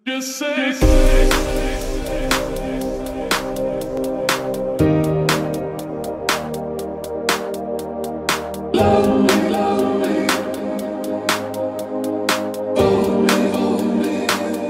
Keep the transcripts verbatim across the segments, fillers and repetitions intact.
Just say, love me, love me, hold me, hold me,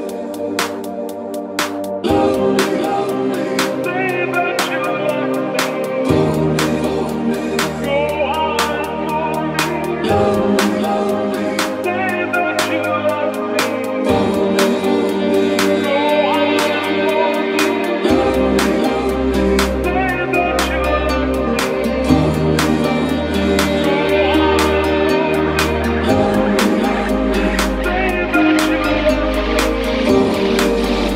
love me, love me, say that you love me, hold me, hold me, go on for me, love me, love me, say that you love me, hold me, hold me, go on for me, love me, love me, say that you love me, hold me, hold me, go on for me, love me, love me, say that you love me, hold me, hold me, go on for me.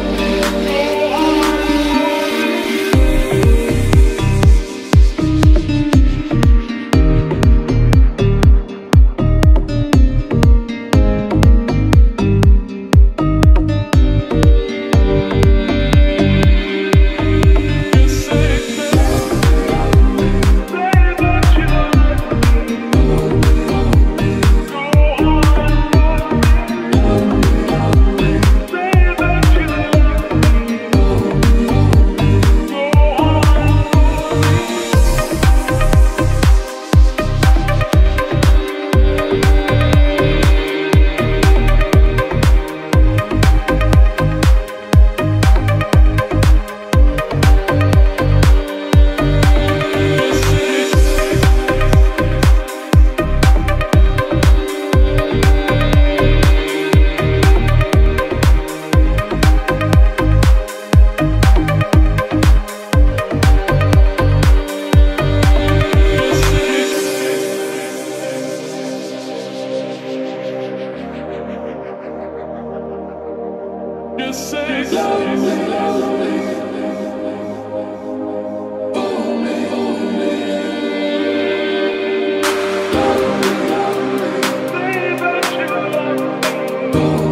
Just say that, say that you love me, hold me, hold me, go on for me, love me, love me, say that you love me, hold me, hold me, go on Just say, love me, love me, hold me, hold me, love me, love me, say that you love me, hold